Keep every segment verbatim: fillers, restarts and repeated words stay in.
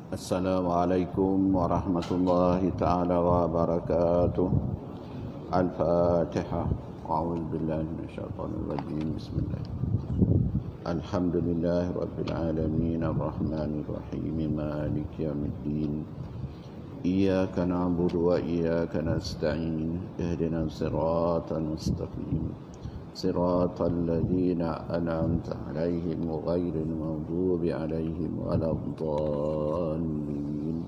Assalamualaikum warahmatullahi ta'ala wabarakatuh. Al-Fatihah. A'udzu billahi minasyaitonir rajim. Bismillah. Alhamdulillahi rabbil alamin arrahmanir rahim maliki yaumiddin. Iyyaka na'budu wa iyyaka nasta'in. Ihdinas siratal mustaqim. Siratal ladzina an'amta 'alaihim ghairil maghdubi 'alaihim waladdallin.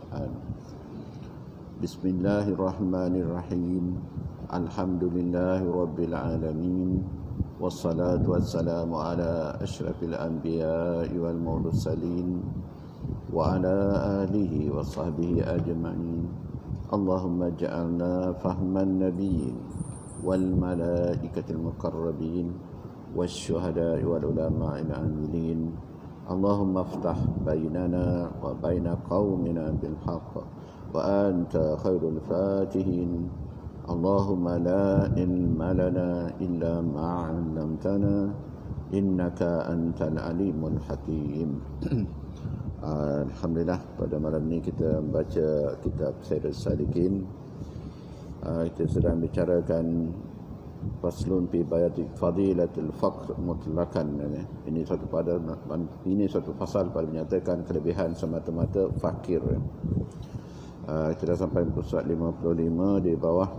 Bismillahirrahmanirrahim. Alhamdulillahi rabbil alamin. Wassalatu wassalamu ala asyrafil anbiya'i wal mursalin wa ala alihi wa sahbihi ajma'in. Allahumma ja'alna fahman nabiyyin wal malaikatil muqarrabin wasyuhada'i wal ulama'il amilin. Allahumma aftah bainana wa baina qaumina bil haqq wa anta khairul fatihin. Allahumma la ilma lana illa ma 'allamtana innaka antal alimul hakim. Alhamdulillah, pada malam ini kita membaca kitab Sayyidus Salikin. Uh, kita sedang bicarakan faslun fi bayati fadilatul faqr mutlaqan. Ini satu pada ini satu pasal pada menyatakan kelebihan semata-mata fakir. Uh, kita sampai muka surat lima puluh lima di bawah.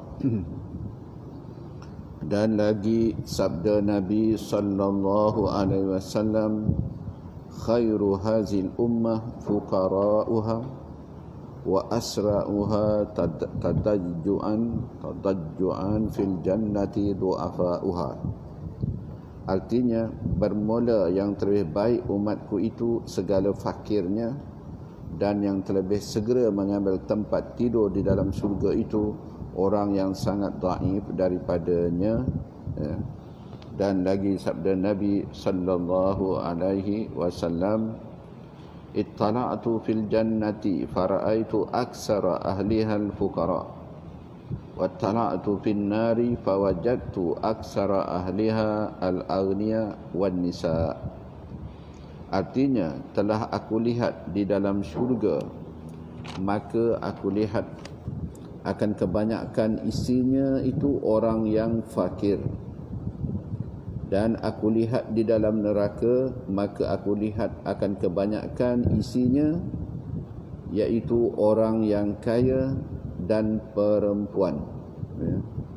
Dan lagi sabda Nabi sallallahu alaihi wasallam, khairu hazil ummah fuqara'uha wa asra'uha tadajju'an tadajju'an fil jannati du'afa'uha. Artinya, bermula yang terlebih baik umatku itu segala fakirnya, dan yang terlebih segera mengambil tempat tidur di dalam surga itu orang yang sangat dhaif daripadanya. Ya. Dan lagi sabda Nabi sallallahu alaihi wasallam, ittala'tu fil jannati fara'aitu aksara ahliha al-fuqara wa ittala'tu fin nari fawajadtu aksara ahliha al-aghniya wan nisa. Artinya, telah aku lihat di dalam syurga, maka aku lihat akan kebanyakan isinya itu orang yang fakir. Dan aku lihat di dalam neraka, maka aku lihat akan kebanyakan isinya iaitu orang yang kaya dan perempuan. Ya.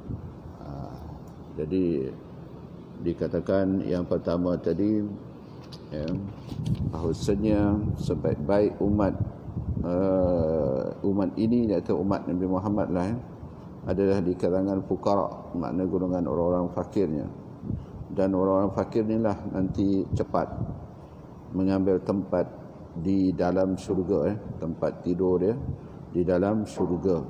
Jadi dikatakan yang pertama tadi, ya, bahawasanya sebaik-baik umat uh, umat ini, iaitu umat Nabi Muhammad lah, ya, adalah di kalangan fuqara, makna golongan orang-orang fakirnya. Dan orang-orang fakir inilah nanti cepat mengambil tempat di dalam syurga, eh, tempat tidur dia di dalam syurga.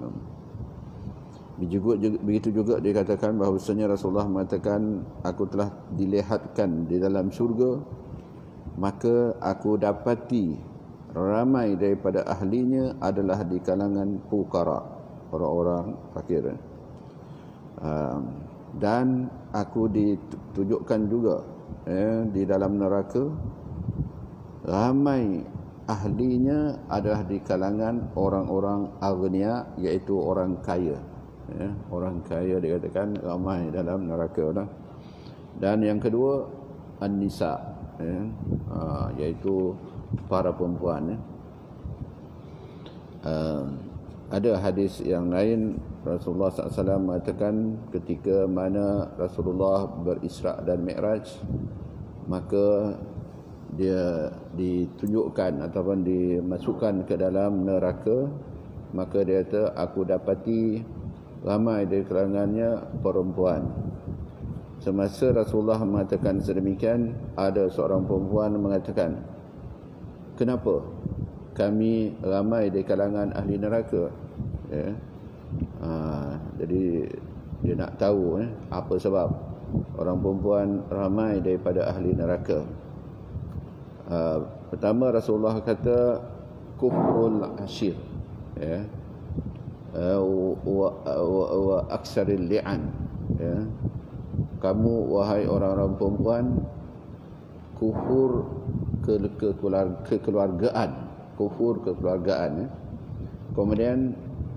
Begitu juga dikatakan bahawasanya Rasulullah mengatakan, aku telah dilihatkan di dalam syurga, maka aku dapati ramai daripada ahlinya adalah di kalangan fuqara, orang-orang fakir. Um, dan aku ditunjukkan juga, eh, di dalam neraka ramai ahlinya adalah di kalangan orang-orang aghnia, iaitu orang kaya. Eh, orang kaya dikatakan ramai dalam neraka lah. Dan yang kedua, an-nisa, eh, uh, iaitu para perempuan. Eh. Uh, ada hadis yang lain, Rasulullah sallallahu alaihi wasallam mengatakan ketika mana Rasulullah berisra' dan mi'raj, maka dia ditunjukkan ataupun dimasukkan ke dalam neraka, maka dia kata, aku dapati ramai dari kalangannya perempuan. Semasa Rasulullah mengatakan sedemikian, ada seorang perempuan mengatakan, kenapa kami ramai dari kalangan ahli neraka? Ya. Ha, jadi dia nak tahu, eh, apa sebab orang perempuan ramai daripada ahli neraka. Ha, pertama, Rasulullah kata kufrul ashir, ya, wa, wa, wa aksaril li'an, ya. Kamu wahai orang-orang perempuan kufur ke, ke kekeluargaan, kufur kekeluargaan, ya. Kemudian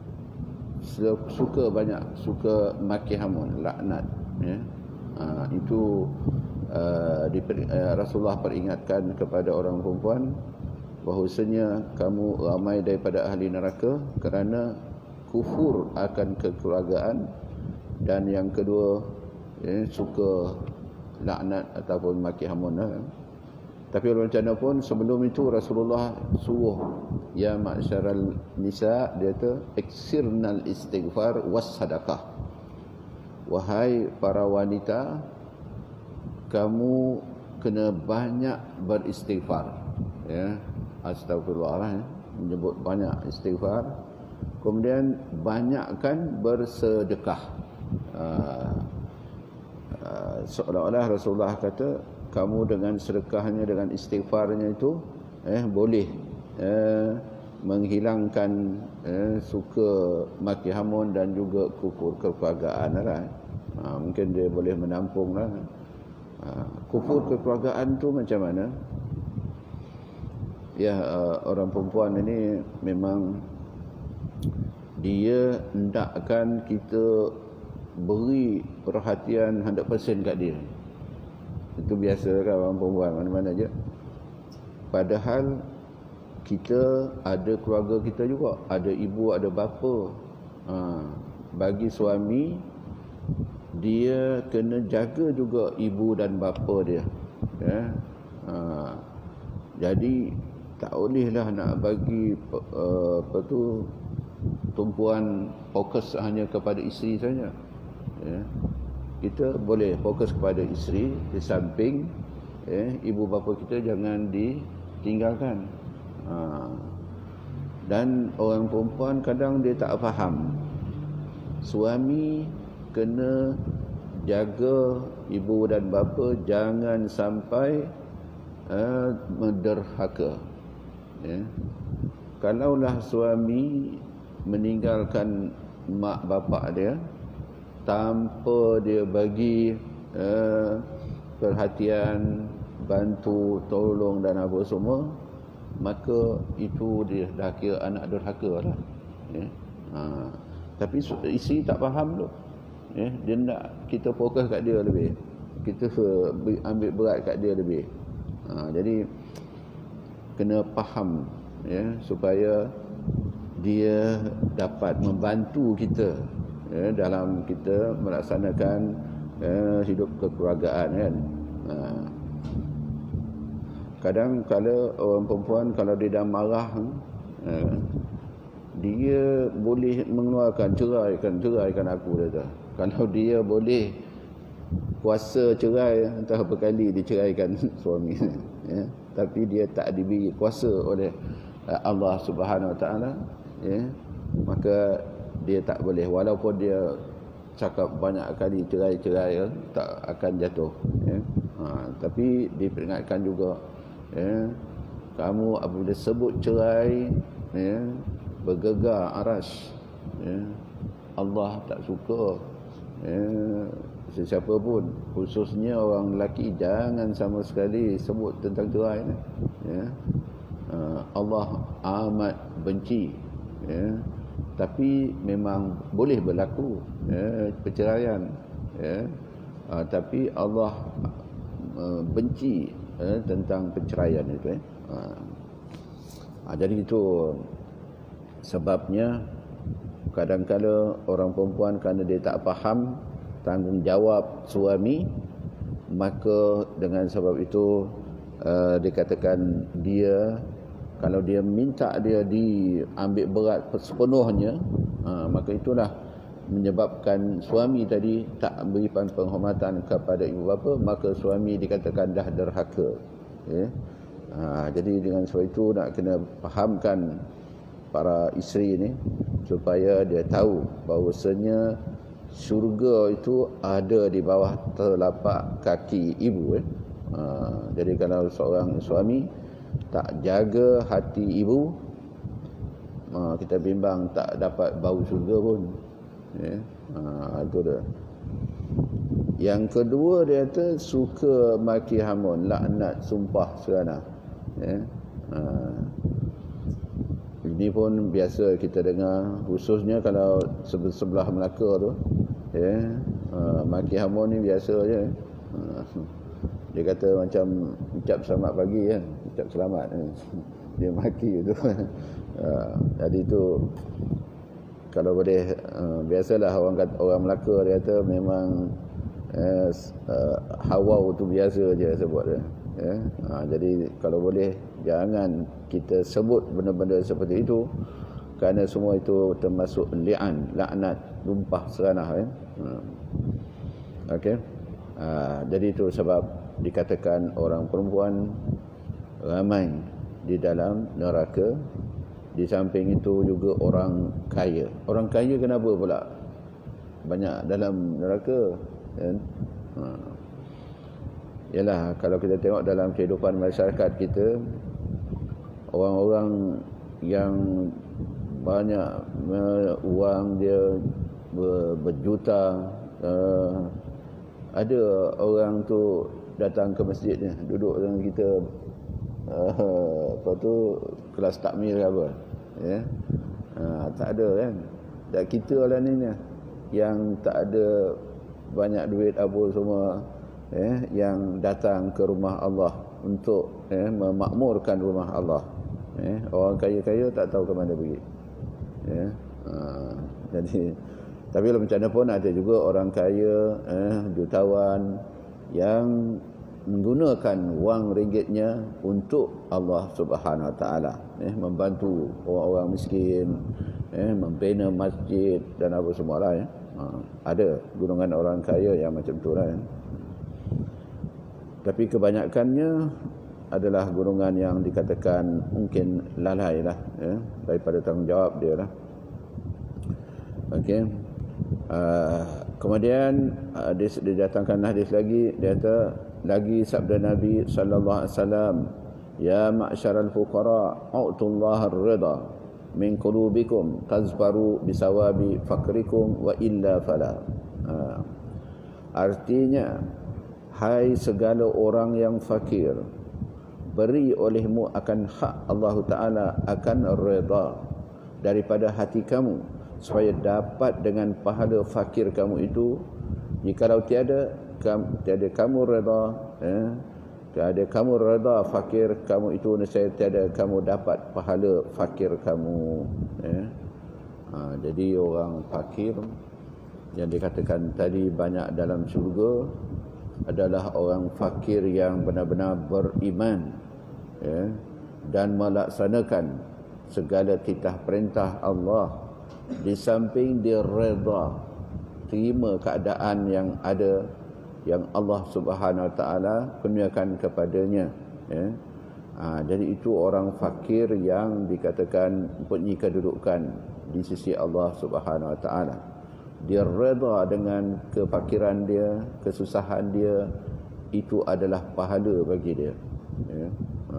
suka banyak suka maki hamun, laknat, ya. Ha, itu uh, diper, uh, Rasulullah peringatkan kepada orang perempuan bahawasanya kamu ramai daripada ahli neraka kerana kufur akan kekeluargaan, dan yang kedua, ya, suka laknat ataupun maki hamun, ya. Tapi walaupun macam mana pun, sebelum itu Rasulullah suruh, ya ma'syaral nisa, dia kata iksirnal istighfar was sadaqah. Wahai para wanita, kamu kena banyak beristighfar, ya. Astagfirullah, ya. Menyebut banyak istighfar. Kemudian banyakkan bersedekah. uh, uh, Seolah-olah Rasulullah kata, kamu dengan sedekahnya, dengan istighfarnya itu eh boleh eh, menghilangkan eh, suka maki hamun dan juga kufur kekeluargaan, lah. Ha, mungkin dia boleh menampung, lah. Ha, kufur kekeluargaan tu macam mana? Ya, uh, orang perempuan ini memang dia hendakkan kita beri perhatian one hundred percent kat dia. Itu biasa kan orang perempuan mana-mana je. Padahal kita ada keluarga kita juga, ada ibu, ada bapa. Ha, bagi suami, dia kena jaga juga ibu dan bapa dia, ya. Ha, jadi tak bolehlah nak bagi uh, apa tu tumpuan fokus hanya kepada isteri saja, ya. Kita boleh fokus kepada isteri, di samping eh, ibu bapa kita jangan ditinggalkan. Ha. Dan orang perempuan kadang dia tak faham, suami kena jaga ibu dan bapa jangan sampai uh, menderhaka, ya. Kalaulah suami meninggalkan mak bapak dia tanpa dia bagi uh, perhatian, bantu, tolong dan apa semua, maka itu dia dah kira anak derhaka, lah, ya. Ha. Tapi isteri tak faham tu, ya. Dia nak kita fokus kat dia lebih, kita ambil berat kat dia lebih. Ha. Jadi kena faham, ya, supaya dia dapat membantu kita, ya, dalam kita melaksanakan ya, hidup kekeluargaan, kan. Ha. Kadang kalau orang perempuan kalau dia dah marah, ya, dia boleh mengeluarkan ceraikan ceraikan aku, dia. Kalau dia boleh kuasa cerai, entah berapa kali diceraikan suami, ya. Tapi dia tak diberi kuasa oleh Allah Subhanahu Wa Taala, ya, maka dia tak boleh, walaupun dia cakap banyak kali cerai-cerai, ya, tak akan jatuh, ya. Ha, tapi diperingatkan juga, ya, kamu apabila sebut cerai, ya, bergegar aras, ya, Allah tak suka, ya, sesiapa pun, khususnya orang lelaki, jangan sama sekali sebut tentang cerai, ya. Ha, Allah amat benci, ya. Tapi memang boleh berlaku, ya, perceraian, ya. Ha, tapi Allah uh, benci, ya, tentang perceraian itu, ya. Ha. Ha, jadi itu sebabnya kadang-kadang orang perempuan kerana dia tak faham tanggungjawab suami, maka dengan sebab itu uh, dikatakan dia, kalau dia minta dia diambil berat sepenuhnya, ha, maka itulah menyebabkan suami tadi tak berikan penghormatan kepada ibu bapa, maka suami dikatakan dah derhaka, ya. Ha, jadi dengan sebab itu nak kena fahamkan para isteri ini supaya dia tahu bahawasanya syurga itu ada di bawah telapak kaki ibu, eh. Ha, jadi kalau seorang suami tak jaga hati ibu, ha, kita bimbang tak dapat bau syurga pun, ya. Ha, itu dia. Yang kedua dia kata suka maki hamun, laknat, sumpah serana, ya. Ha. Ini pun biasa kita dengar, khususnya kalau sebelah Melaka tu, ya, uh, maki hamun ni biasa je. Uh, dia kata macam ucap selamat pagi kan, ucap selamat. Dia maki tu. Uh, jadi tu kalau boleh, uh, biasalah orang kata, orang Melaka dia kata memang uh, uh, hawau tu biasa je sebut dia. Ya. Ha, jadi kalau boleh jangan kita sebut benda-benda seperti itu, kerana semua itu termasuk li'an, laknat, tumpah seranah kan. Ha. Okey. Ha, jadi itu sebab dikatakan orang perempuan ramai di dalam neraka. Di samping itu juga orang kaya. Orang kaya kenapa pula banyak dalam neraka kan? Ha. Yalah, kalau kita tengok dalam kehidupan masyarakat kita, orang-orang yang banyak uh, wang dia ber, berjuta, uh, ada orang tu datang ke masjid ni, duduk dengan kita, uh, apa tu, kelas takmir ke apa, ya, uh, tak ada kan. Dan kita lah ni yang tak ada banyak duit apa semua, Eh, yang datang ke rumah Allah untuk eh, memakmurkan rumah Allah. Eh, orang kaya-kaya tak tahu ke mana pergi. Eh, ha, jadi, tapi macam mana pun ada juga orang kaya, eh, jutawan yang menggunakan wang ringgitnya untuk Allah Subhanahu Wa Taala, eh, membantu orang-orang miskin, eh, membina masjid dan apa semua lah. Eh. Ha, ada golongan orang kaya yang macam tu lah. Eh. Tapi kebanyakannya adalah golongan yang dikatakan mungkin lalai lah, ya, daripada tanggungjawab dia lah. Okey. Uh, kemudian uh, dia, dia datangkan hadis lagi, dia kata lagi sabda Nabi sallallahu alaihi wasallam, ya ma'syaral fuqara a'tullaha ar-ridha min qulubikum tazfaru bisawabi fakrikum wa illa fala. Uh, artinya, hai segala orang yang fakir, beri olehmu akan hak Allah Ta'ala, akan redha daripada hati kamu, supaya dapat dengan pahala fakir kamu itu. Jikalau tiada, kam, tiada kamu redha, eh, tiada kamu redha fakir kamu itu, nescaya tiada kamu dapat pahala fakir kamu. Eh. Ha, jadi orang fakir yang dikatakan tadi banyak dalam syurga adalah orang fakir yang benar-benar beriman, ya, dan melaksanakan segala titah perintah Allah, di samping dia redha, terima keadaan yang ada, yang Allah Subhanahu Wa Taala kurniakan kepadanya, ya. Ha, jadi itu orang fakir yang dikatakan mempunyai kedudukan di sisi Allah Subhanahu Wa Taala. Dia redha dengan kefakiran dia, kesusahan dia, itu adalah pahala bagi dia, ya. Ha.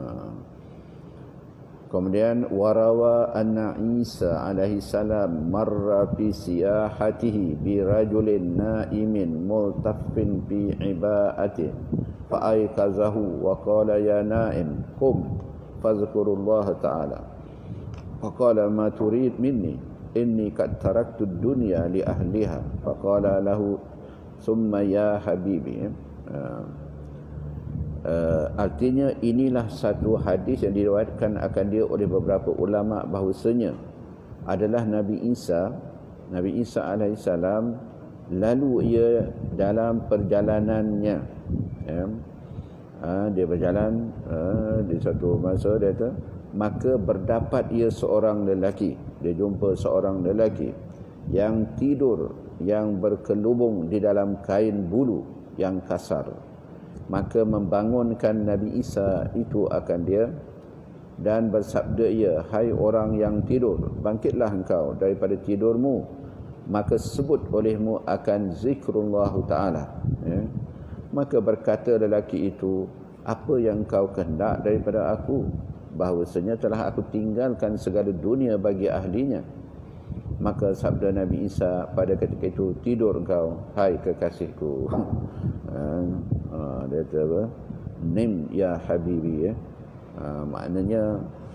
Kemudian warawa anna Isa alaihi salam marra fi siyahatihi bi rajulin naimin multaffin bi ibaati fa ayqazahu wa qala ya naim qum fazkurullah ta'ala fa qala ma turid minni inni qad taraktu dunya li ahliha faqala lahu summa ya habibi. uh, uh, artinya inilah satu hadis yang diriwayatkan akan dia oleh beberapa ulama bahawasanya adalah Nabi Isa Nabi Isa alaihissalam, lalu ia dalam perjalanannya, ya, uh, dia berjalan uh, di satu masa dia kata, maka berdapat ia seorang lelaki, dia jumpa seorang lelaki yang tidur, yang berkelubung di dalam kain bulu yang kasar. Maka membangunkan Nabi Isa itu akan dia dan bersabda ia, hai orang yang tidur, bangkitlah engkau daripada tidurmu, maka sebut olehmu akan zikrullah ta'ala, ya. Maka berkata lelaki itu, apa yang kau kehendak daripada aku? Bahawasanya telah aku tinggalkan segala dunia bagi ahlinya. Maka sabda Nabi Isa pada ketika itu, tidur engkau, hai kekasihku. ha, dia kata apa? Nim ya habibi, ya. Ha, maknanya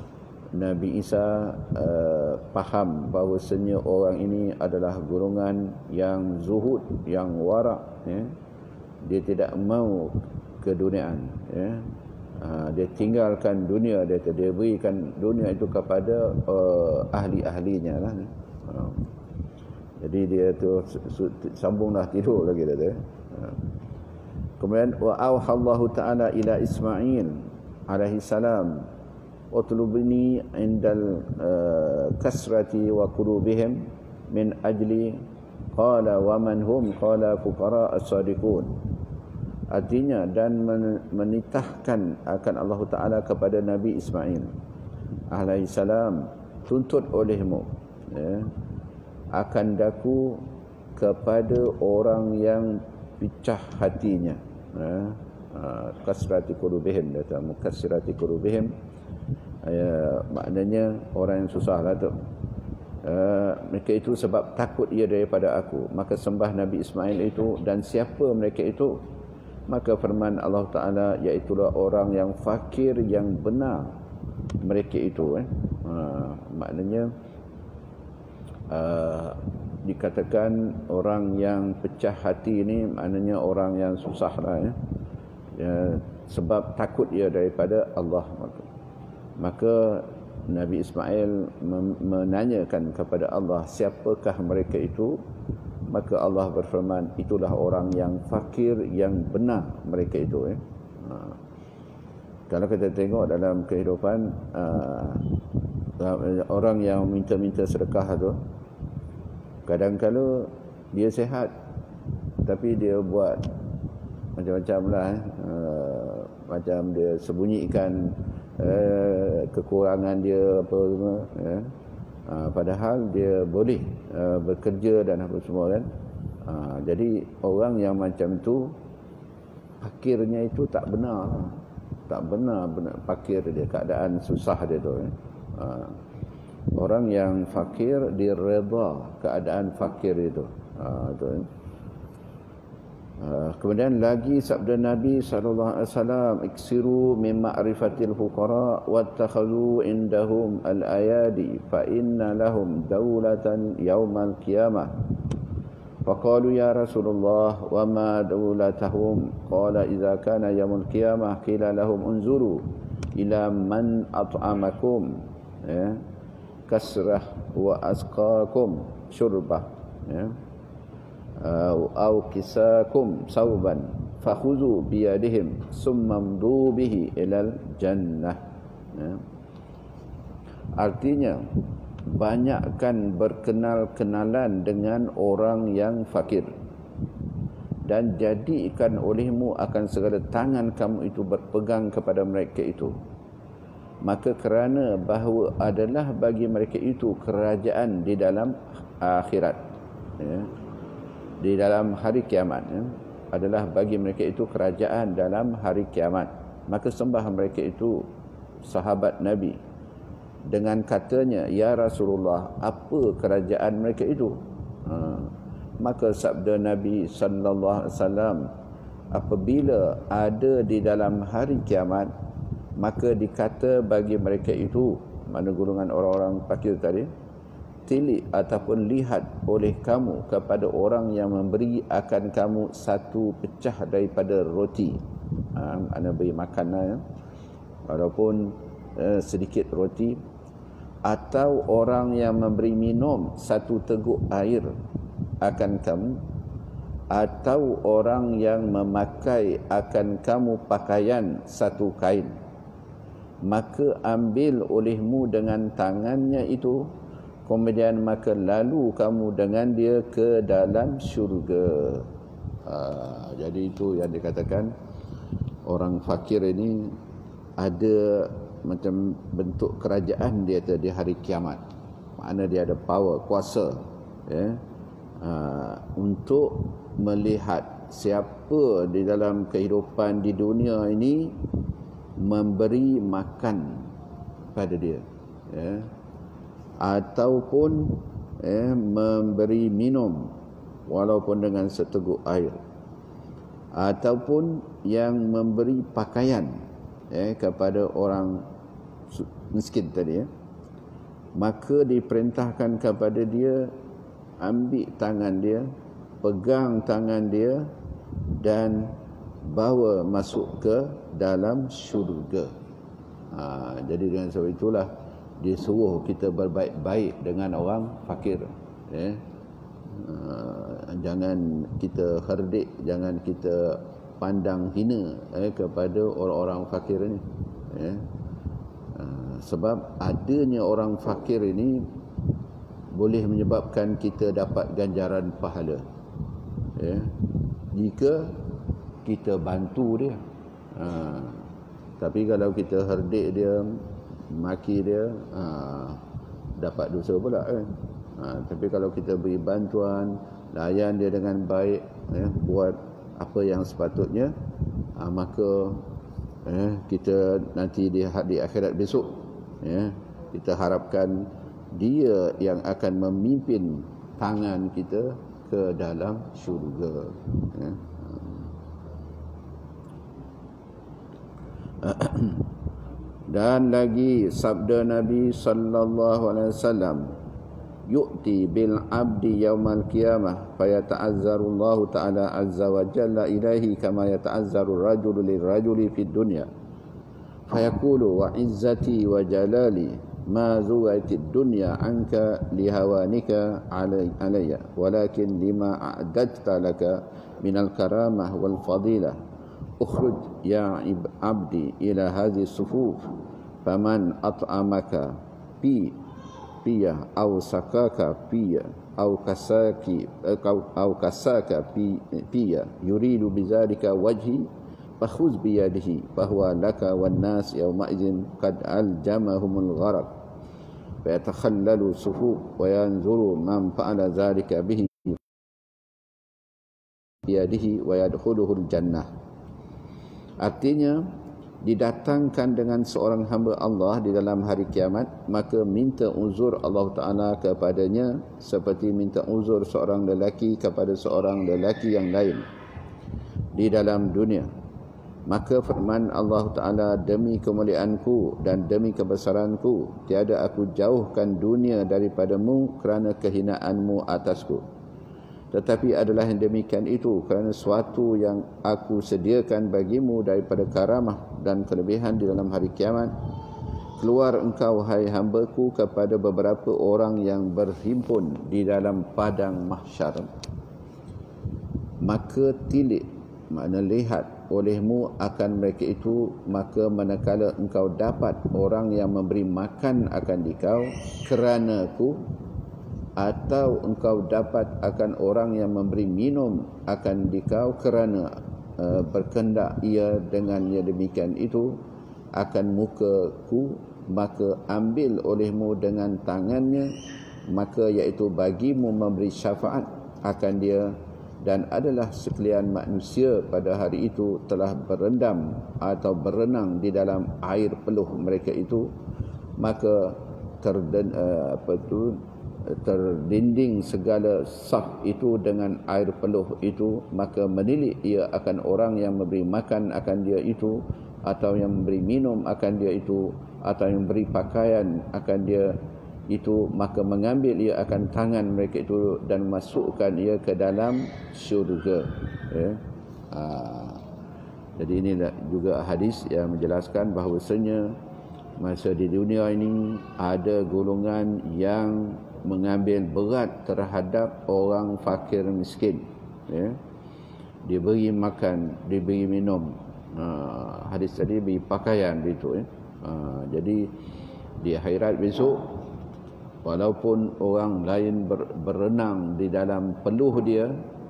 Nabi Isa uh, faham bahawasanya orang ini adalah golongan yang zuhud, yang warak, ya. Dia tidak mau keduniaan, ya. Uh, dia tinggalkan dunia, dia, dia berikan dunia itu kepada uh, ahli-ahlinya lah. Uh, jadi dia tu sambunglah tidur lagi dia. Uh. Kemudian wa auhallahu ta'ala ila Ismail alaihi salam utlubni indal uh, kasrati wa qulubihim min ajli qala wa man hum qala fuqara as-sadiqun. Artinya, dan menitahkan akan Allah Ta'ala kepada Nabi Ismail alaihi salam, tuntut olehmu, ya, akan daku kepada orang yang pecah hatinya, ya. Kasrati qulubihim, kata mukassirati qulubihim, ya, maknanya orang yang susah lah tu. Uh, mereka itu sebab takut ia daripada aku, maka sembah Nabi Ismail itu. Dan siapa mereka itu? Maka firman Allah Ta'ala, iaitulah orang yang fakir yang benar mereka itu, eh. uh, maknanya uh, dikatakan orang yang pecah hati ini maknanya orang yang susah lah, eh. Ya, sebab takut ia daripada Allah. Maka, maka Nabi Ismail menanyakan kepada Allah, siapakah mereka itu? Maka Allah berfirman, itulah orang yang fakir yang benar mereka itu, eh. Ha. Kalau kita tengok dalam kehidupan, uh, orang yang minta-minta sedekah tu, kadang-kadang dia sihat tapi dia buat macam-macam lah, eh. uh, macam dia sembunyikan uh, kekurangan dia apa semua, ya. Uh, padahal dia boleh uh, bekerja dan apa semua, kan. Uh, jadi orang yang macam tu fakirnya itu tak benar, tak benar benar fakir dia, keadaan susah dia tu, ya. Uh, orang yang fakir dia redha keadaan fakir itu. Uh, tu, ya. Uh, kemudian lagi sabda Nabi sallallahu alaihi wasallam, iksiru min ma'rifatil fuqara wattakhadhu indahum al-ayadi fa inna lahum dawlatan yaumal qiyamah. Faqalu ya Rasulullah wa ma dawlatahum? Qala idza kana yaumul qiyamah qila lahum unzuru ila man at'amakum, ya, kasrah wa asqakum syurbah, ya, au kisakum sauban fakhuzu biyadihim summa mdu bihi ilal jannah, ya. Artinya, banyakkan berkenal-kenalan dengan orang yang fakir, dan jadikan olehmu akan segala tangan kamu itu berpegang kepada mereka itu. Maka kerana bahawa adalah bagi mereka itu kerajaan di dalam akhirat, ya, di dalam hari kiamat, ya, adalah bagi mereka itu kerajaan dalam hari kiamat. Maka sembah mereka itu sahabat Nabi dengan katanya, ya Rasulullah, apa kerajaan mereka itu? Ha. Maka sabda Nabi sallallahu alaihi wasallam, apabila ada di dalam hari kiamat, maka dikata bagi mereka itu, mana golongan orang-orang fakir tadi, tilik ataupun lihat oleh kamu kepada orang yang memberi akan kamu satu pecah daripada roti. Ha, anda beri makanan, ya, walaupun eh, sedikit roti, atau orang yang memberi minum satu teguk air akan kamu, atau orang yang memakai akan kamu pakaian satu kain, maka ambil olehmu dengan tangannya itu, kemudian maka lalu kamu dengan dia ke dalam syurga. Ha, jadi itu yang dikatakan orang fakir ini ada macam bentuk kerajaan dia di hari kiamat. Makna dia ada power, kuasa, ya, ha, untuk melihat siapa di dalam kehidupan di dunia ini memberi makan pada dia, ya, ataupun eh, memberi minum walaupun dengan seteguk air, ataupun yang memberi pakaian eh, kepada orang miskin tadi, ya, maka diperintahkan kepada dia, ambil tangan dia, pegang tangan dia dan bawa masuk ke dalam syurga. Ha, jadi dengan sebab itulah disuruh kita berbaik-baik dengan orang fakir. Ya. Ha, jangan kita herdik, jangan kita pandang hina eh, kepada orang-orang fakir ini. Ya. Ha, sebab adanya orang fakir ini boleh menyebabkan kita dapat ganjaran pahala. Ya. Jika kita bantu dia. Ha, tapi kalau kita herdik dia, maki dia, ha, dapat dosa pula kan. Ha, tapi kalau kita beri bantuan, layan dia dengan baik, ya, buat apa yang sepatutnya, ha, maka eh, kita nanti di, di akhirat besok, ya, kita harapkan dia yang akan memimpin tangan kita ke dalam syurga. Ya. Dan lagi sabda Nabi sallallahu alaihi wasallam, yu'ti bil abdi yaumal qiyamah fayata'azzaru Allah ta'ala azza wa jalla ilaihi kama yata'azzaru rajulu lirajuli fid dunya fayaqulu wa izzati wa jalali ma zuwaitid dunya anka lihawanika alayya walakin lima a'dadta laka minal karamah wal fadilah ukhruj ya abdi ila hadhihi sufuf faman at'amaka bi piya au sakaka piya au kasaki au kasaka piya yuridu bizalika wajhi fakhuz biyadihi fahuwa laka wan nas yawma idzin qad aljamahumul gharq fa yatakhallalu sufuf wa yanzuru man fa'ala zalika bihi biyadihi wa yadkhuluhul jannah. Artinya, didatangkan dengan seorang hamba Allah di dalam hari kiamat, maka minta uzur Allah Ta'ala kepadanya seperti minta uzur seorang lelaki kepada seorang lelaki yang lain di dalam dunia. Maka firman Allah Ta'ala, demi kemuliaanku dan demi kebesaranku, tiada aku jauhkan dunia daripadamu kerana kehinaanmu atasku. Tetapi adalah yang demikian itu kerana suatu yang aku sediakan bagimu daripada karamah dan kelebihan di dalam hari kiamat. Keluar engkau, hai hambaku, kepada beberapa orang yang berhimpun di dalam padang mahsyar. Maka tilik, makna lihat olehmu akan mereka itu, maka manakala engkau dapat orang yang memberi makan akan dikau kerana aku, atau engkau dapat akan orang yang memberi minum akan dikau kerana uh, berkendak ia dengan yang demikian itu akan mukaku, maka ambil olehmu dengan tangannya, maka iaitu bagimu memberi syafaat akan dia, dan adalah sekalian manusia pada hari itu telah berendam atau berenang di dalam air peluh mereka itu, maka terden, uh, apa itu terdinding segala saf itu dengan air peluh itu, maka menilik ia akan orang yang memberi makan akan dia itu, atau yang memberi minum akan dia itu, atau yang memberi pakaian akan dia itu, maka mengambil ia akan tangan mereka itu dan masukkan ia ke dalam syurga. Ya. Ha. Jadi ini juga hadis yang menjelaskan bahawasanya masa di dunia ini ada golongan yang mengambil berat terhadap orang fakir miskin, ya. Diberi makan, diberi minum, ha, hadis tadi beri pakaian itu, ya. Ha, jadi di akhirat besok, walaupun orang lain ber, berenang di dalam peluh dia,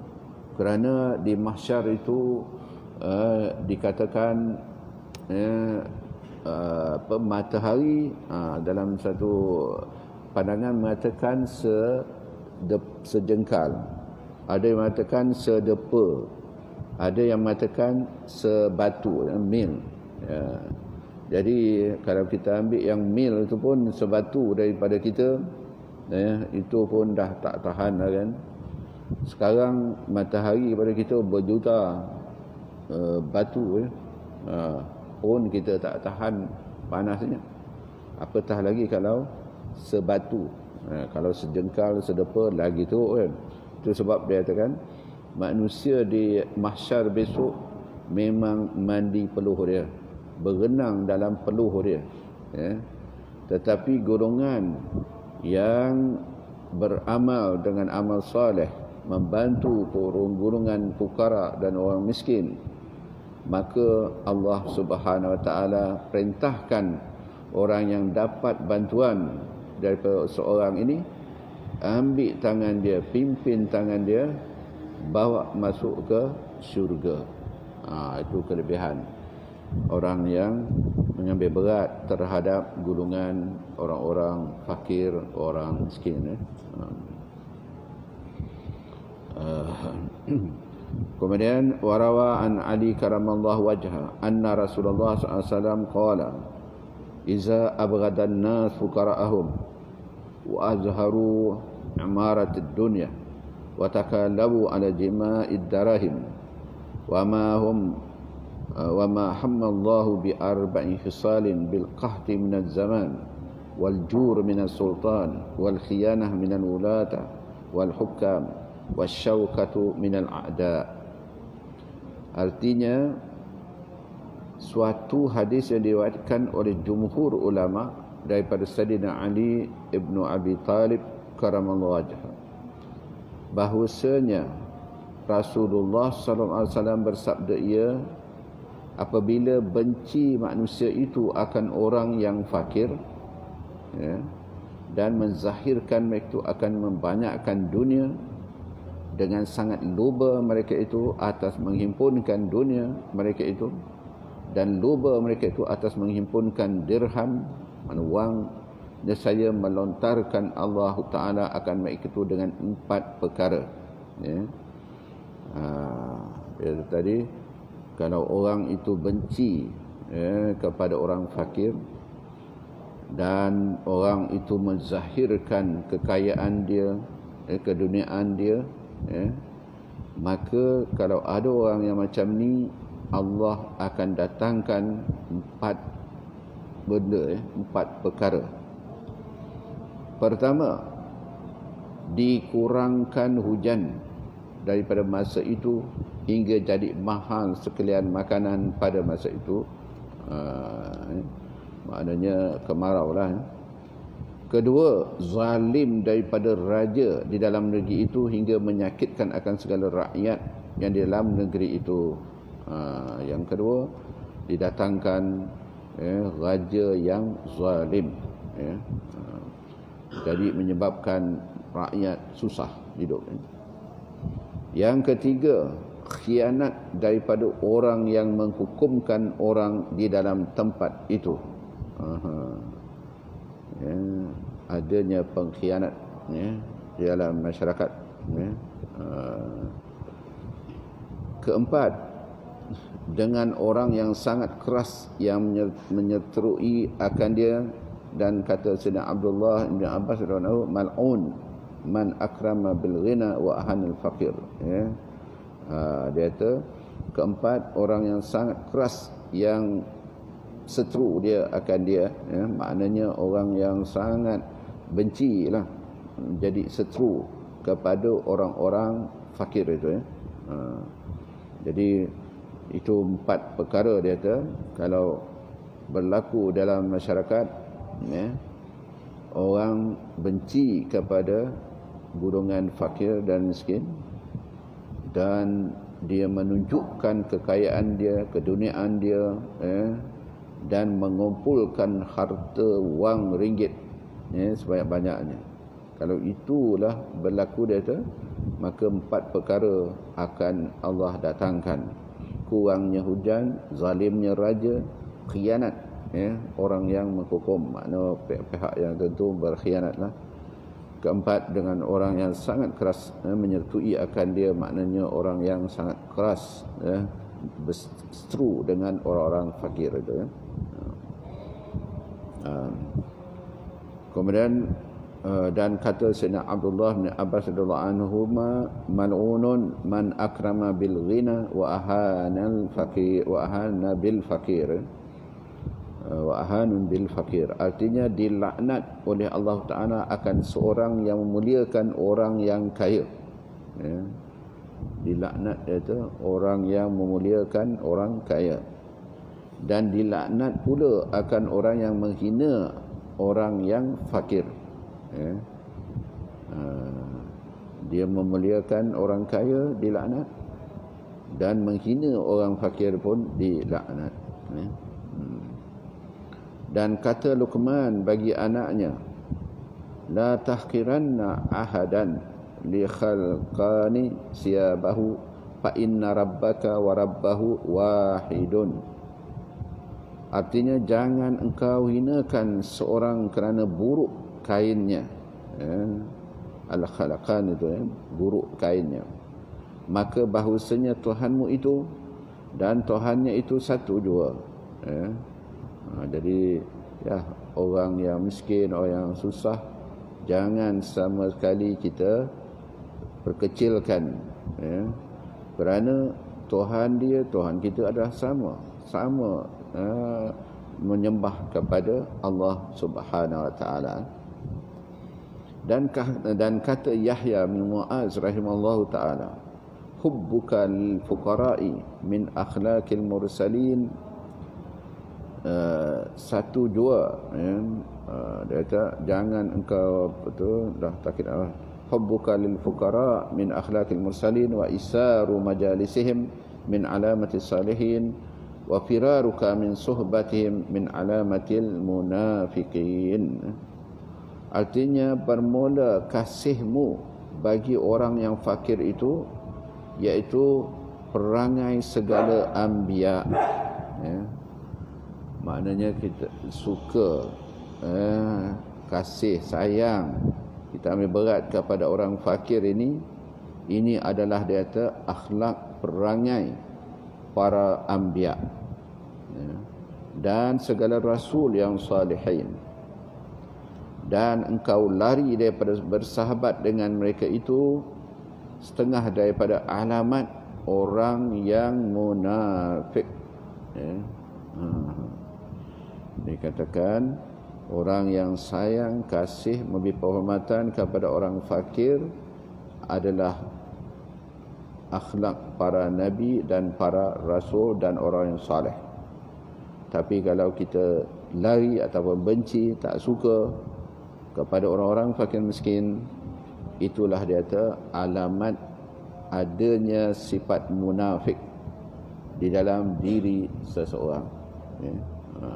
kerana di mahsyar itu uh, dikatakan uh, uh, matahari uh, dalam satu pandangan mengatakan se de, sejengkal, ada yang mengatakan sedepa, ada yang mengatakan sebatu, mil. Ya. Jadi kalau kita ambil yang mil itu pun sebatu daripada kita, ya, itu pun dah tak tahan lah kan. Sekarang matahari pada kita berjuta uh, batu, ya. uh, pun kita tak tahan panasnya, apatah lagi kalau sebatu. Ha, kalau sejengkal, sedepa lagi tu kan. Itu sebab dia katakan manusia di mahsyar besok memang mandi peluh dia, berenang dalam peluh dia, ya. Tetapi golongan yang beramal dengan amal soleh, membantu golongan fukara dan orang miskin, maka Allah Subhanahu wa taala perintahkan orang yang dapat bantuan daripada seorang ini, ambil tangan dia, pimpin tangan dia, bawa masuk ke syurga. Ha, itu kelebihan orang yang mengambil berat terhadap golongan orang-orang fakir, orang miskin. Eh. Uh, kemudian warawa an Ali karamallahu wajha anna Rasulullah sallallahu alaihi wasallam qala iza abghadan nas fuqara'ahum wa azharu imarat ad-dunya wa takallabu ala jima'id darahim wa ma hum wa ma hammallahu bi arba'i khisalin bil qahti min az-zaman wal jur min as-sultan wal khiyanah min al-wulata wal hukam wasyaukatu minal a'da. Artinya suatu hadis yang diriwayatkan oleh jumhur ulama daripada Sayyidina Ali ibnu Abi Talib karamallahu wajhah, bahwasanya Rasulullah sallallahu alaihi wasallam bersabda, ia apabila benci manusia itu akan orang yang fakir, ya, dan menzahirkan mereka itu akan membanyakkan dunia, dengan sangat luba mereka itu atas menghimpunkan dunia mereka itu, dan luba mereka itu atas menghimpunkan dirham, mana wang, nescaya melontarkan Allah Ta'ala akan mereka itu dengan empat perkara, ya. Ha, ya, tadi kalau orang itu benci, ya, kepada orang fakir, dan orang itu menzahirkan kekayaan dia, eh, keduniaan dia, ya, maka kalau ada orang yang macam ni, Allah akan datangkan empat benda, ya, empat perkara. Pertama, dikurangkan hujan daripada masa itu hingga jadi mahal sekalian makanan pada masa itu. Uh, maknanya kemarau lah, ya. Kedua, zalim daripada raja di dalam negeri itu hingga menyakitkan akan segala rakyat yang di dalam negeri itu. Ha, yang kedua, didatangkan, ya, raja yang zalim, ya. Ha, jadi menyebabkan rakyat susah hidup. Yang ketiga, khianat daripada orang yang menghukumkan orang di dalam tempat itu. Aha. Ya, adanya pengkhianat, ya, di dalam masyarakat, ya. Uh, keempat, dengan orang yang sangat keras yang menyeterui akan dia, dan kata Sayyidina Abdullah bin Abbas radhiyallahu anhu, mal'un man akrama bil ghina wa ahanal faqir, ya. Uh, dia kata keempat, orang yang sangat keras yang seteru dia akan dia, ya, maknanya orang yang sangat benci lah, jadi seteru kepada orang-orang fakir itu, ya. Ha, jadi itu empat perkara dia kata kalau berlaku dalam masyarakat, ya, orang benci kepada golongan fakir dan miskin, dan dia menunjukkan kekayaan dia, keduniaan dia, ya, dan mengumpulkan harta wang ringgit, ya, sebanyak-banyaknya. Kalau itulah berlaku dia kata, maka empat perkara akan Allah datangkan: kurangnya hujan, zalimnya raja, khianat, ya, orang yang menghukum, makna pihak-pihak yang tentu berkhianatlah. Keempat, dengan orang yang sangat keras, ya, menyertui akan dia, maknanya orang yang sangat keras, ya, berseteru dengan orang-orang fakir itu, ya. Uh, kemudian uh, dan kata Sayyidina Abdullah bin Abbas radhiyallahu anhuma, mal'unun man akrama bil ghina wa ahana al faqir wa ahana bil faqir. wa ahanun bil fakir. Artinya dilaknat oleh Allah Ta'ala akan seorang yang memuliakan orang yang kaya. Ya. Dilaknat itu orang yang memuliakan orang kaya. Dan dilaknat pula akan orang yang menghina orang yang fakir. Ya. Uh, dia memuliakan orang kaya dilaknat, dan menghina orang fakir pun dilaknat. Ya. Hmm. Dan kata Luqman bagi anaknya, la tahqiranna ahadan li khalqani siyabahu fa inna rabbaka wa rabbahu wahidun. Artinya jangan engkau hinakan seorang kerana buruk kainnya. Ya. Al-khalaqan itu ya, buruk kainnya. Maka bahawasanya Tuhanmu itu dan Tuhannya itu satu jua. Ya. Ha, jadi ya, orang yang miskin, orang yang susah, jangan sama sekali kita perkecilkan. Ya. Kerana Tuhan dia, Tuhan kita adalah sama. Sama uh, menyembah kepada Allah Subhanahu Wa Taala. Dan dan kata Yahya bin Mu'az rahimallahu taala, hubbuka lil fuqara'i min akhlaqil mursalin. Uh, satu jua ya, uh, dia kata jangan engkau betul dah takkid Allah, hubbuka lil fuqara' min akhlaqil mursalin wa isaru majalisihim min alamati salihin wa firaruka min suhbatihim min alamatil munafiqin. Artinya bermula kasihmu bagi orang yang fakir itu iaitu perangai segala anbiya. Ya. Maknanya kita suka eh, kasih sayang, kita ambil berat kepada orang fakir ini. Ini adalah dia kata akhlak perangai para anbiya, ya, dan segala rasul yang salihin. Dan engkau lari daripada bersahabat dengan mereka itu setengah daripada alamat orang yang munafik. Ya. Hmm. Dikatakan orang yang sayang, kasih, memberi penghormatan kepada orang fakir adalah akhlak para nabi dan para rasul dan orang yang saleh. Tapi kalau kita lari ataupun benci, tak suka kepada orang-orang fakir miskin, itulah dia kata alamat adanya sifat munafik di dalam diri seseorang. Ya. Ha.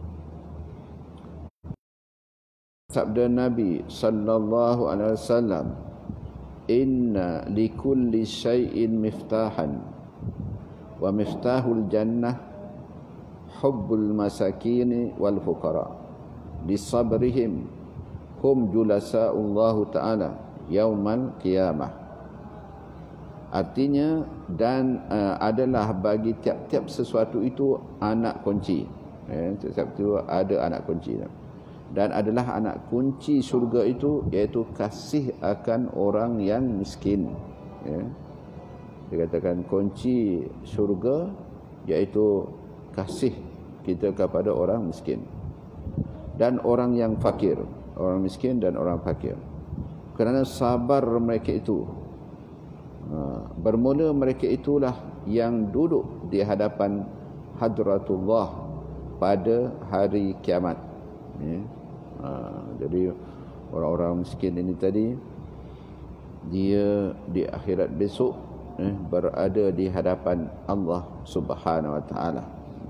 Sabda Nabi sallallahu alaihi wasallam, inna likulli syai'in miftahan wa miftahul jannah hubbul masakini wal fuqara li sabrihim hum julasa'ullahu ta'ala yaumal qiyamah. Artinya dan uh, adalah bagi tiap-tiap sesuatu itu anak kunci. Eh, tiap-tiap itu ada anak kunci. Dan adalah anak kunci syurga itu iaitu kasih akan orang yang miskin. Ya. Dikatakan kunci syurga iaitu kasih kita kepada orang miskin dan orang yang fakir, orang miskin dan orang fakir. Kerana sabar mereka itu, bermula mereka itulah yang duduk di hadapan hadratullah pada hari kiamat. Ya. Ha, jadi orang-orang miskin ini tadi, dia di akhirat besok eh, berada di hadapan Allah Subhanahu Wa Taala.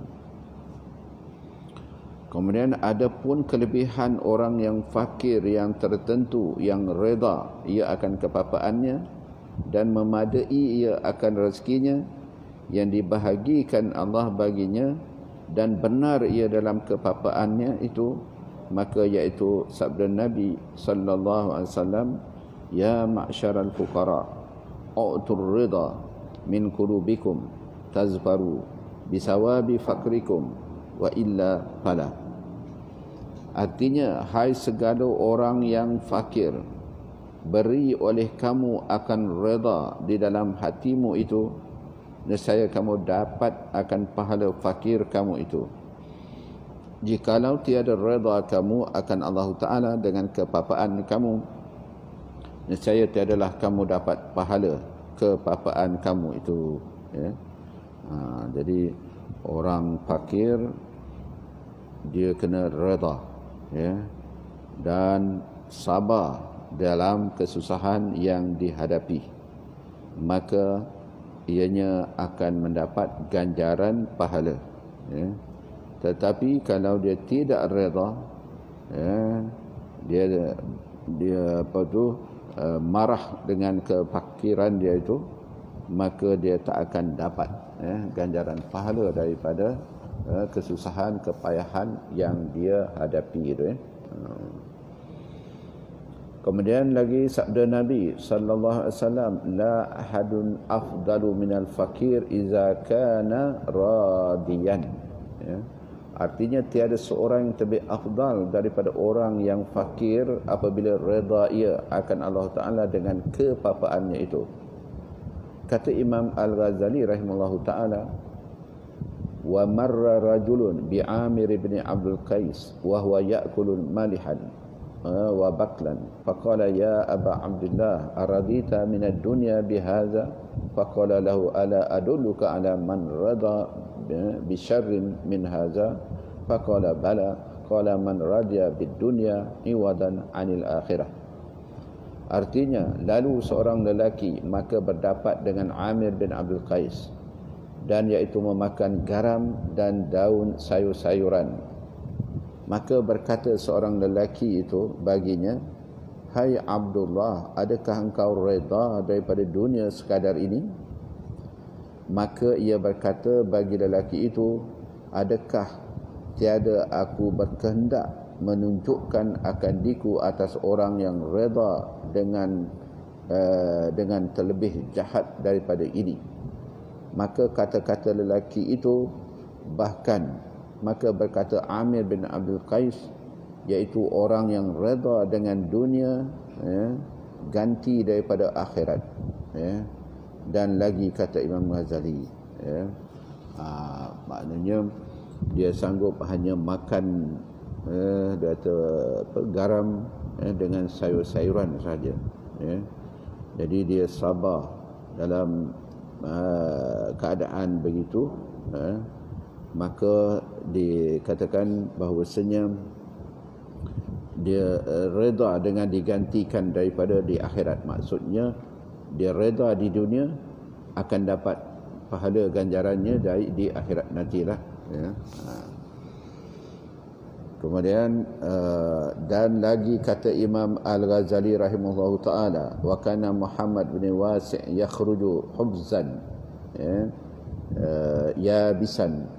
Kemudian ada pun kelebihan orang yang fakir yang tertentu, yang reda ia akan kepapaannya dan memadai ia akan rezekinya yang dibahagikan Allah baginya, dan benar ia dalam kepapaannya itu, maka iaitu sabda Nabi sallallahu alaihi wasallam, ya ma'syaral fuqara u'tur ridha min qulubikum tazfaru bisawabi fakrikum wa illa fala. Artinya, hai segala orang yang fakir, beri oleh kamu akan reda di dalam hatimu itu, nescaya kamu dapat akan pahala fakir kamu itu. jikalau tiada redha kamu akan Allah Ta'ala dengan kepapaan kamu, nescaya tiadalah kamu dapat pahala kepapaan kamu itu. Ya. Ha, jadi orang fakir dia kena redha, ya, dan sabar dalam kesusahan yang dihadapi, maka ianya akan mendapat ganjaran pahala. Ya. Tetapi kalau dia tidak redha, ya, dia dia apa tu uh, marah dengan kefakiran dia itu, maka dia tak akan dapat, ya, ganjaran pahala daripada uh, kesusahan, kepayahan yang dia hadapi itu. Ya. Uh. Kemudian lagi sabda Nabi sallallahu alaihi wasallam, la ahadun afdalu minal fakir iza kana radiyan. Ya. Artinya tiada seorang yang lebih afdal daripada orang yang fakir apabila redha ia akan Allah Ta'ala dengan kepapaannya itu. Kata Imam Al-Ghazali rahimahullahu ta'ala, wa marra rajulun bi Amir ibn Abdul Qais wa huwa ya'kulun malihan wa baklan faqala ya Aba Abdullah aradita min ad-dunya bihadza faqala lahu ala adulluka ala man rada bi syarrin min hadza faqala bala qala man radiya bid dunya iwadan 'anil akhirah. Artinya, lalu seorang lelaki maka berdapat dengan Amir bin Abdul Qais, dan iaitu memakan garam dan daun sayur-sayuran. Maka berkata seorang lelaki itu baginya, hai Abdullah, adakah engkau redha daripada dunia sekadar ini? Maka ia berkata bagi lelaki itu, adakah tiada aku berkehendak menunjukkan akan diku atas orang yang redha dengan uh, dengan terlebih jahat daripada ini? Maka kata-kata lelaki itu, bahkan maka berkata Amir bin Abdul Qais, iaitu orang yang redha dengan dunia, ya, ganti daripada akhirat. Ya. Dan lagi kata Imam Ghazali, ya, aa, maknanya dia sanggup hanya makan, eh, dia kata apa, garam, eh, dengan sayur-sayuran saja. Ya. Jadi dia sabar dalam uh, keadaan begitu. Eh, maka dikatakan bahawasanya dia redha dengan digantikan daripada di akhirat. Maksudnya dia redha di dunia akan dapat pahala ganjarannya dari di akhirat nantilah, ya. Kemudian uh, dan lagi kata Imam Al-Ghazali rahimahullahu taala, wa kana Muhammad bin Wasi' yakhruju hubzan, ya, uh, yabisan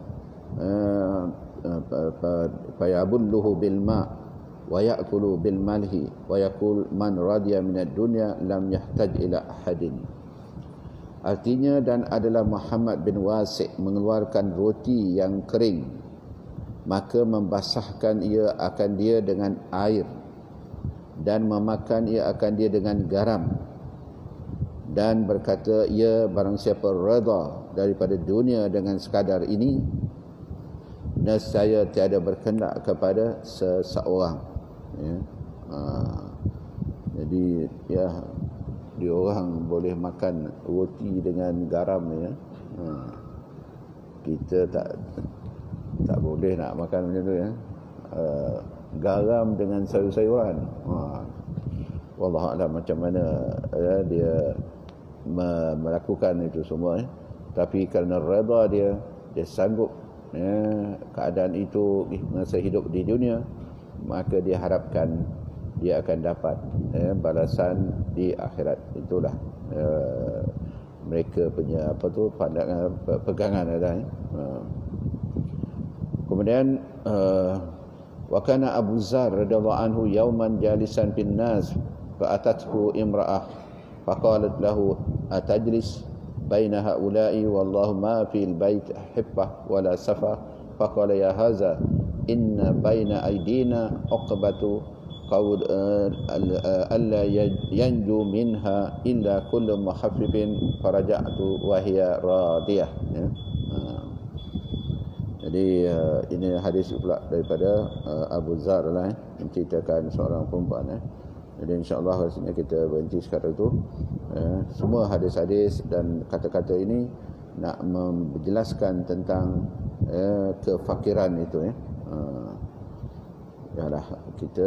fayabulluhu bil ma' wa ya'kulu bil malhi wa yaqul man radiya minad dunya lam yahtaj ila ahadin. Artinya, dan adalah Muhammad bin Wasi' mengeluarkan roti yang kering, maka membasahkan ia akan dia dengan air, dan memakan ia akan dia dengan garam, dan berkata ia barang siapa redha daripada dunia dengan sekadar ini, nescaya tiada berkendak kepada seseorang. Ya. Ha. Jadi ya, dia orang boleh makan roti dengan garam, ya. Ha. Kita tak tak boleh nak makan macam tu, ya. Uh, garam dengan sayur-sayuran. Ha. Wallahu a'lam macam mana, ya, dia melakukan itu semua, ya. Tapi kerana redha dia, dia sanggup, ya, keadaan itu masa hidup di dunia, maka dia harapkan dia akan dapat, ya, balasan di akhirat. Itulah ya, mereka punya apa tu pandangan, pegangan ada, ya. Kemudian uh, wa kana Abu Zar radhiyallahu anhu yauman jalisan bin nas fa atathu imra'ah faqalat lahu atajlis baina haula'i wallahu ma fil bait hibbah wala safa faqala ya haza inna baina aydina uqbatu qawl alla yanju minha illa kullu muhaffifin faraja'tu wa hiya radiyah. Ya. Jadi Jadi uh, ini hadis pula daripada uh, Abu Zar lah, eh, menceritakan seorang perempuan. Eh. Jadi insya-Allah rasanya kita berhenti sekarang tu. Eh, semua hadis-hadis dan kata-kata ini nak menjelaskan tentang eh, kefakiran itu. Eh. Uh, yalah, kita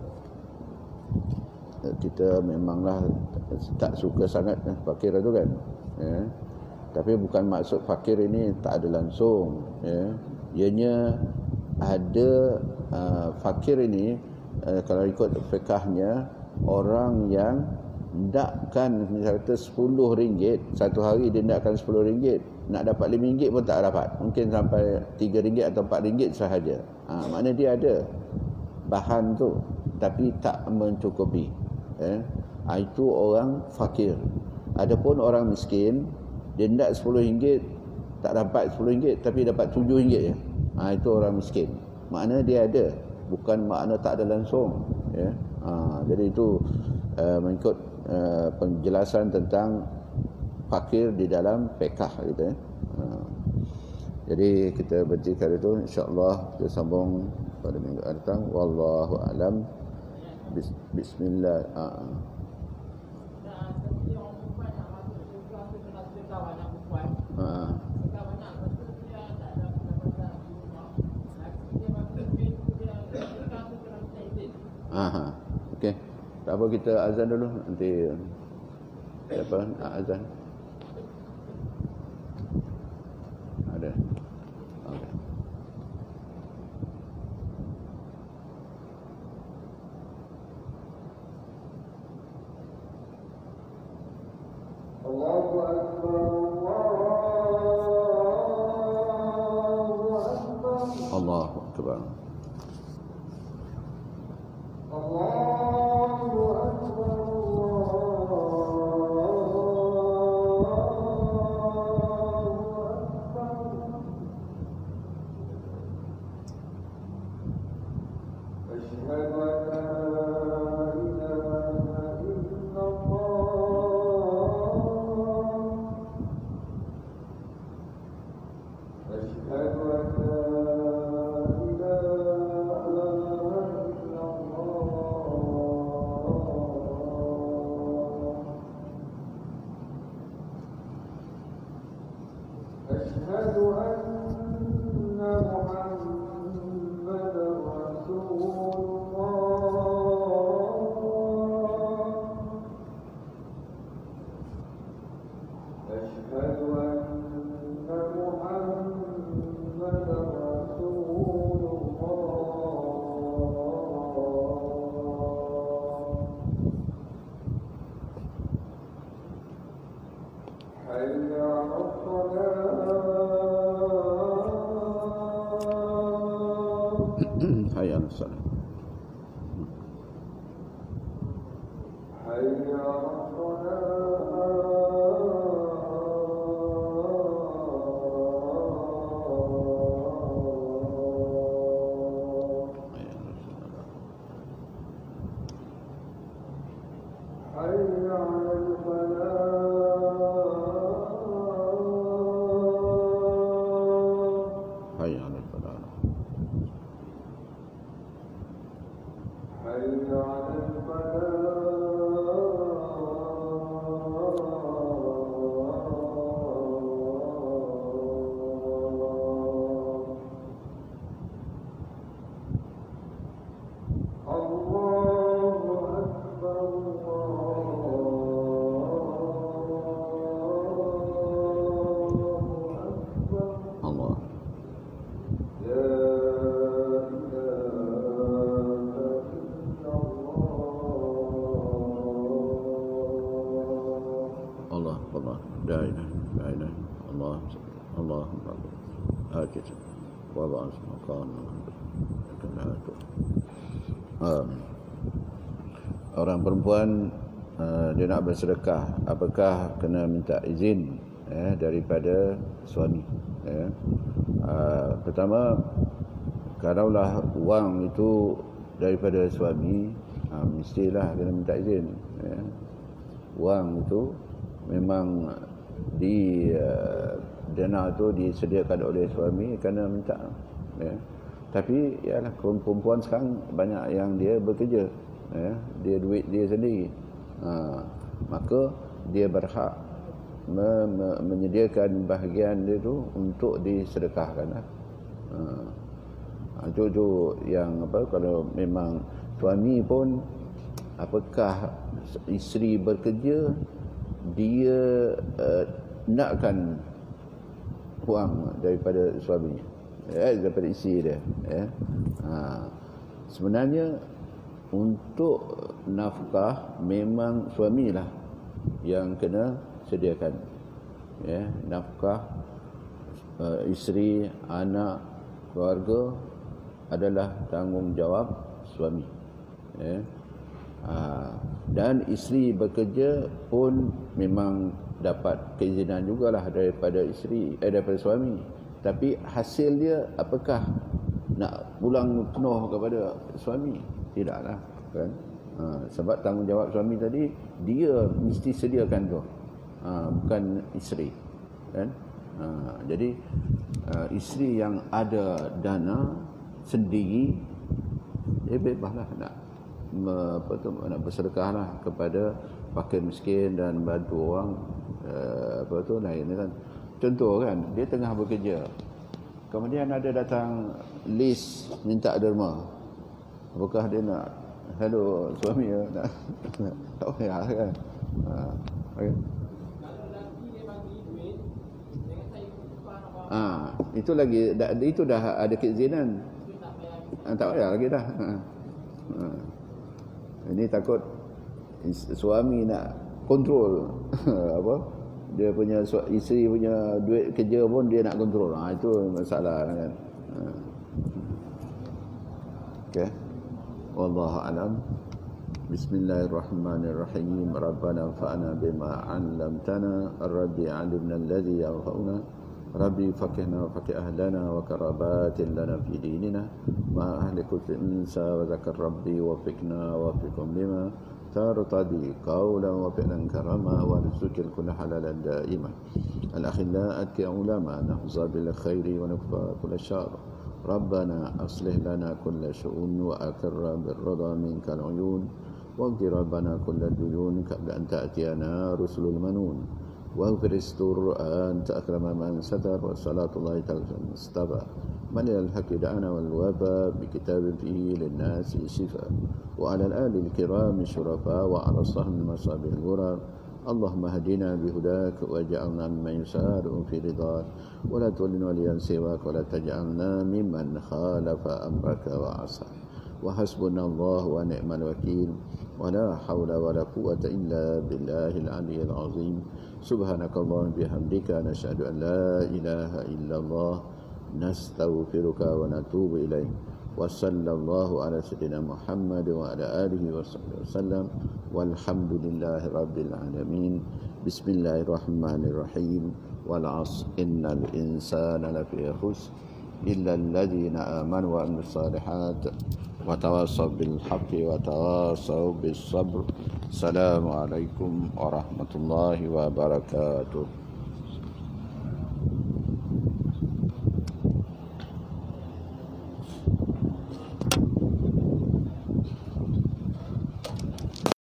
kita memanglah tak suka sangat eh, fakir itu kan. Eh. Tapi bukan maksud fakir ini tak ada langsung, ya. Ianya ada uh, fakir ini uh, kalau ikut fiqahnya, orang yang hendakkan misalnya sepuluh ringgit satu hari, dia hendakkan sepuluh ringgit, nak dapat lima ringgit pun tak dapat, mungkin sampai tiga ringgit atau empat ringgit sahaja. Ha, maknanya dia ada bahan tu tapi tak mencukupi, eh? Ha, itu orang fakir. Adapun orang miskin, dia hendak sepuluh ringgit, tak dapat sepuluh ringgit tapi dapat tujuh ringgit je. Ha, itu orang miskin. Makna dia ada, bukan makna tak ada langsung, ya. Ha, jadi itu uh, mengikut uh, penjelasan tentang fakir di dalam fiqh gitu, ya. Ha, jadi kita berhentikan itu, insya-Allah kita sambung pada minggu datang. Wallahu alam. Bis, bismillah. Ha. Ha. Aha. Okey. Tak apa, kita azan dulu, nanti apa nak azan. Ada. Okey. Allahu akbar. Allahu akbar. Allahu akbar. Asyhadu an la ilaha illallah. Asyhadu an la أشهد أن محمدا رسول الله. أشهد أن محمدا رسول الله. حي على الصلاة. حي على الصلاة. حي على orang perempuan uh, dia nak bersedekah, apakah kena minta izin eh, daripada suami? Eh? Uh, pertama, kalaulah wang itu daripada suami, uh, mestilah kena minta izin. Eh? Wang itu memang di uh, dana tu disediakan oleh suami kena minta, ya. Tapi ialah perempuan sekarang banyak yang dia bekerja, ya, dia duit dia sendiri, ha, maka dia berhak me, me, menyediakan bahagian dia tu untuk disedekahkan lah. Ha, itu, itu yang apa, kalau memang suami pun, apakah isteri bekerja, dia uh, nakkan wang daripada suaminya, eh, daripada isteri dia, ya. Ha, sebenarnya untuk nafkah memang suamilah yang kena sediakan, ya, nafkah uh, isteri, anak, keluarga adalah tanggungjawab suami, ya. Ha, dan isteri bekerja pun memang dapat keizinan jugalah daripada isteri, eh, daripada suami. Tapi hasil dia apakah nak pulang penuh kepada suami? Tidaklah, kan? Ha, sebab tanggungjawab suami tadi dia mesti sediakan tu, ha, bukan isteri, kan? Ha, jadi uh, isteri yang ada dana sendiri, dia bebaslah nak apa tu, nak bersedekahlah kepada fakir miskin dan bantu orang, uh, apa tu lain kan. Contoh kan, dia tengah bekerja, kemudian ada datang list minta derma, apakah dia nak, hello suami ya, nak tak payah kan. Ha, okay. Ah, itu lagi dah, itu dah ada keizinan. Ah, tak payah lagi dah. Ha. Ha. Ini takut suami nak kontrol apa, dia punya isteri punya duit kerja pun dia nak kontrol. Ha, itu masalah kan. Ha. Okey. Wallahu alam. Bismillahirrahmanirrahim. Rabbana fa'na bima 'allamtana, rabbi 'allimna alladhi yanfa'una, Rabbi fakihna wa fakih ahlana wa karabatin lana fi dinina ma ahli kulli insa wa zakar rabbi wa fikna wa fikum lima tartadi qawlan wa fi'lan karama wa rizqil kulli halalan da'iman al-akhilla atki ulama nahza bil khairi wa nukfa kull syar Rabbana aslih lana kull syu'un wa akra bil rida minkal uyun wa ghfir rabbana kull duyun qabla an ta'tiyana rusulul manun واغفر استر أنت أكرم من ستر والصلاة الله تعالى المصطفى من إلى الحق دعانا والوفاء بكتاب فيه للناس شفاء وعلى الآل الكرام الشرفاء وعلى الصحب المصابيح الغرر اللهم اهدنا بهداك واجعلنا ممن يسار في رضاك ولا تولنا وليا سواك ولا تجعلنا ممن خالف أمرك وعصى وحسبنا الله ونعم الوكيل ولا حول ولا قوة إلا بالله العلي العظيم سبحانك اللهم بحمدك نشهد أن لا إله إلا الله نستغفرك ونتوب إليك وصلى الله على سيدنا محمد وعلى آله وصحبه وسلم والحمد لله رب العالمين بسم الله الرحمن الرحيم والعصر إن الإنسان لفي خسر إلا الذين آمنوا وعملوا الصالحات وتواصوا بالحق وتواصوا بالصبر. السلام عليكم ورحمة الله وبركاته.